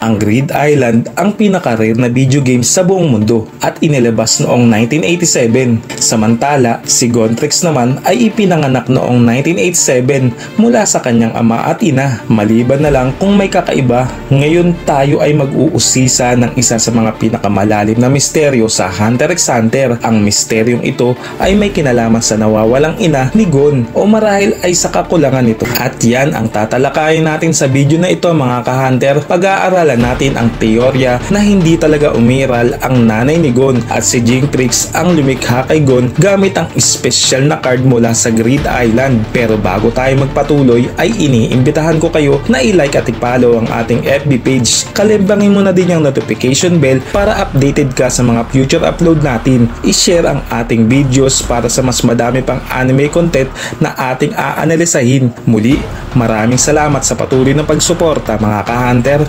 Ang Grid Island ang pinaka-rare na video game sa buong mundo at inilabas noong 1987. Samantala, si Gontrix naman ay ipinanganak noong 1987 mula sa kanyang ama at ina. Maliban na lang kung may kakaiba, ngayon tayo ay mag-uusisa ng isa sa mga pinakamalalim na misteryo sa Hunter x Hunter. Ang misteryong ito ay may kinalaman sa nawawalang ina ni Gon o marahil ay sa kakulangan nito. At yan ang tatalakayin natin sa video na ito mga ka-Hunter. Pag-aaralan natin ang teorya na hindi talaga umiral ang nanay ni Gon at si Jinx ang lumikha kay Gon gamit ang espesyal na card mula sa Grid Island. Pero bago tayo magpatuloy ay iniimbitahan ko kayo na i-like at i-follow ang ating FB page. Kalimbangin mo na din yung notification bell para updated ka sa mga future upload natin. I-share ang ating videos para sa mas madami pang anime content na ating aanalisahin. Muli, maraming salamat sa patuloy na pagsuporta mga ka-Hunter.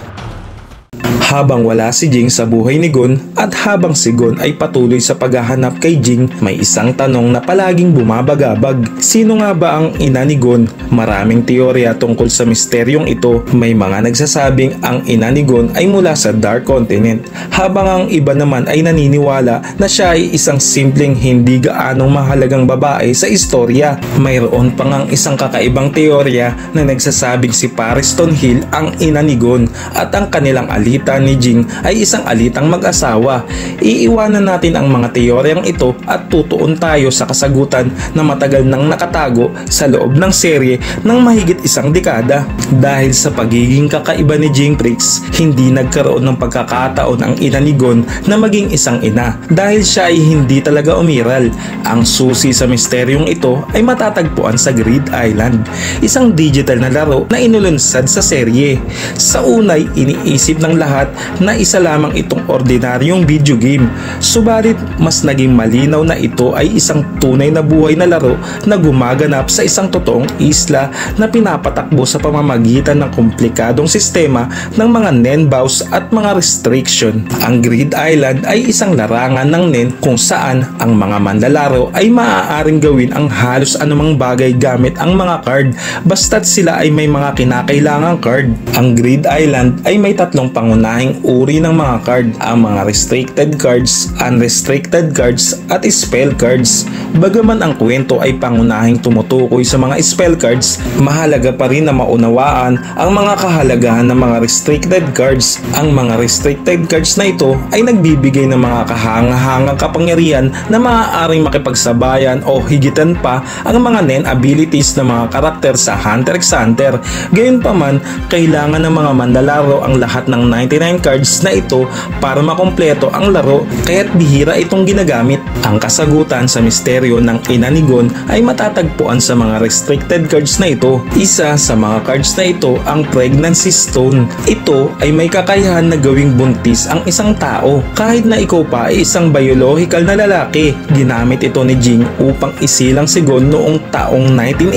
Habang wala si Jing sa buhay ni Gon at habang si Gon ay patuloy sa paghahanap kay Jing, may isang tanong na palaging bumabagabag. Sino nga ba ang ina ni Gon? Maraming teorya tungkol sa misteryong ito. May mga nagsasabing ang ina ni Gon ay mula sa Dark Continent, habang ang iba naman ay naniniwala na siya ay isang simpleng hindi gaanong mahalagang babae sa istorya. Mayroon pa ngang isang kakaibang teorya na nagsasabing si Pariston Hill ang ina ni Gon at ang kanilang alita ni Jing ay isang alitang mag-asawa. Iiwanan natin ang mga teoryang ito at tutuon tayo sa kasagutan na matagal nang nakatago sa loob ng serye ng mahigit isang dekada. Dahil sa pagiging kakaiba ni Jinx, hindi nagkaroon ng pagkakataon ang ina ni Gon na maging isang ina dahil siya ay hindi talaga umiral. Ang susi sa misteryong ito ay matatagpuan sa Grid Island, isang digital na laro na inulunsad sa serye. Sa unay, iniisip ng lahat na isa lamang itong ordinaryong video game. Subalit mas naging malinaw na ito ay isang tunay na buhay na laro na gumaganap sa isang totoong isla na pinapatakbo sa pamamagitan ng komplikadong sistema ng mga Nenbaus at mga restriction. Ang Grid Island ay isang larangan ng Nen kung saan ang mga manlalaro ay maaaring gawin ang halos anumang bagay gamit ang mga card basta't sila ay may mga kinakailangang card. Ang Grid Island ay may tatlong pangunahing uri ng mga card, ang mga restricted cards, unrestricted cards at spell cards. Bagaman ang kwento ay pangunahing tumutukoy sa mga spell cards, mahalaga pa rin na maunawaan ang mga kahalagahan ng mga restricted cards. Ang mga restricted cards na ito ay nagbibigay ng mga kahangahangang kapangyarihan na maaaring makipagsabayan o higitan pa ang mga Nen abilities ng mga karakter sa Hunter x Hunter. Gayunpaman, kailangan ng mga manlalaro ang lahat ng 99 cards na ito para makumpleto ang laro, kaya't bihira itong ginagamit. Ang kasagutan sa misteryo ng ina ni Gon ay matatagpuan sa mga restricted cards na ito. Isa sa mga cards na ito ang Pregnancy Stone. Ito ay may kakayahan na gawing buntis ang isang tao kahit na ikaw pa ay isang biological na lalaki. Ginamit ito ni Jing upang isilang si Gon noong taong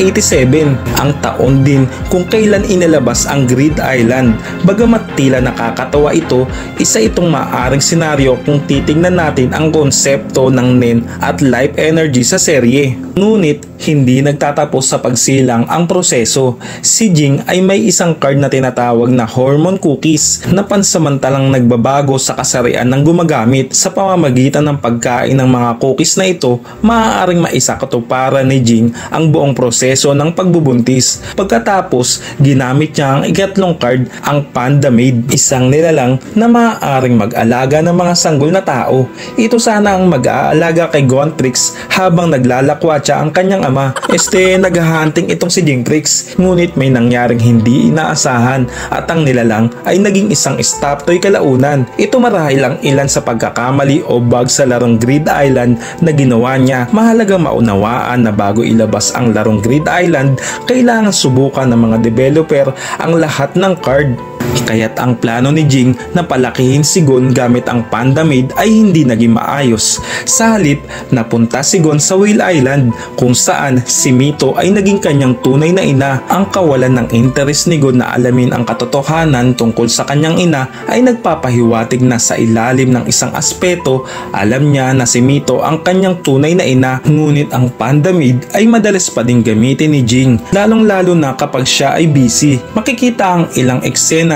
1987, ang taon din kung kailan inilabas ang Grid Island. Bagamat tila nakakatawa ito, isa itong maaaring senaryo kung titingnan natin ang konsepto ng Nen at life energy sa serye. Ngunit hindi nagtatapos sa pagsilang ang proseso. Si Jing ay may isang card na tinatawag na Hormone Cookies na pansamantalang nagbabago sa kasarian ng gumagamit. Sa pamamagitan ng pagkain ng mga cookies na ito, maaaring maisakatuparan ni Jing ang buong proseso ng pagbubuntis. Pagkatapos, ginamit niya ang ikatlong card, ang Panda Maid, isang nilalang na maaaring mag-alaga ng mga sanggol na tao. Ito sana ang mag-aalaga kay Gontrix habang naglalakwatsa ang kanyang ama. Naghahunting itong si Jinx, ngunit may nangyaring hindi inaasahan at ang nilalang ay naging isang stop toy kalaunan. Ito marahil ang ilan sa pagkakamali o bug sa larong Grid Island na ginawa niya. Mahalagang maunawaan na bago ilabas ang larong Grid Island, kailangan subukan ng mga developer ang lahat ng card. Kaya't ang plano ni Jing na palakihin si Gon gamit ang Panda Maid ay hindi naging maayos. Sa halip, napunta si Gon sa Whale Island kung saan si Mito ay naging kanyang tunay na ina. Ang kawalan ng interest ni Gon na alamin ang katotohanan tungkol sa kanyang ina ay nagpapahiwatig na sa ilalim ng isang aspeto, alam niya na si Mito ang kanyang tunay na ina. Ngunit ang Panda Maid ay madalas pa din gamitin ni Jing, lalong lalo na kapag siya ay busy. Makikita ang ilang eksena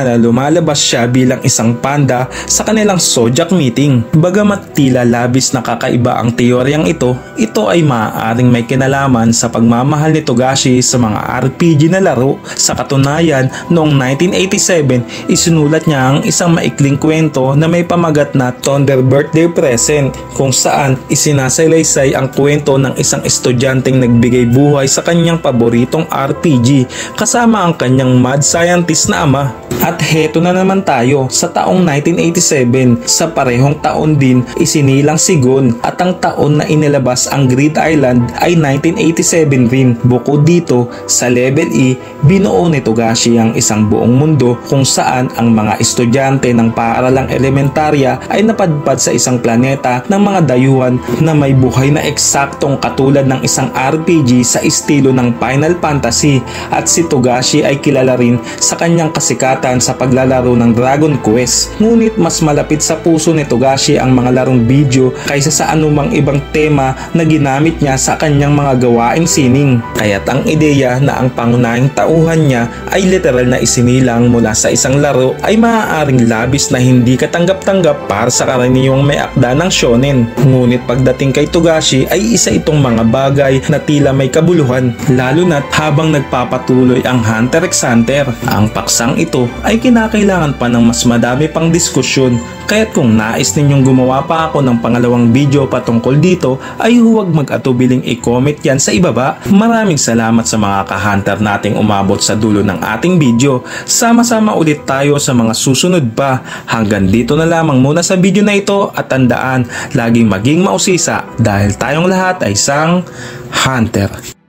na lumalabas siya bilang isang panda sa kanilang Zodiac meeting. Bagamat tila labis na kakaiba ang teoryang ito ay maaaring may kinalaman sa pagmamahal ni Togashi sa mga RPG na laro. Sa katunayan, noong 1987, isinulat niya ang isang maikling kwento na may pamagat na Thunder Birthday Present, kung saan isinasalaysay ang kwento ng isang estudyanteng nagbigay buhay sa kanyang paboritong RPG kasama ang kanyang mad scientist na ama. At heto na naman tayo sa taong 1987. Sa parehong taon din isinilang si Gon, at ang taon na inilabas ang Grid Island ay 1987 rin. Bukod dito, sa Level E, binuo ni Togashi ang isang buong mundo kung saan ang mga estudyante ng paaralang elementarya ay napadpad sa isang planeta ng mga dayuhan na may buhay na eksaktong katulad ng isang RPG sa estilo ng Final Fantasy. At si Togashi ay kilala rin sa kanyang kasikatan sa paglalaro ng Dragon Quest. Ngunit mas malapit sa puso ni Togashi ang mga larong video kaysa sa anumang ibang tema na ginamit niya sa kanyang mga gawaing sining. Kaya't ang ideya na ang pangunahing tauhan niya ay literal na isinilang mula sa isang laro ay maaaring labis na hindi katanggap-tanggap para sa karaniwang may akda ng shonen. Ngunit pagdating kay Togashi ay isa itong mga bagay na tila may kabuluhan, lalo na't habang nagpapatuloy ang Hunter x Hunter. Ang paksang ito ay kinakailangan pa ng mas madami pang diskusyon, kaya't kung nais ninyong gumawa pa ako ng pangalawang video patungkol dito ay huwag mag-atubiling i-comment yan sa ibaba. Maraming salamat sa mga ka-hunter nating umabot sa dulo ng ating video. Sama-sama ulit tayo sa mga susunod pa. Hanggang dito na lamang muna sa video na ito, at tandaan, laging maging mausisa dahil tayong lahat ay isang hunter.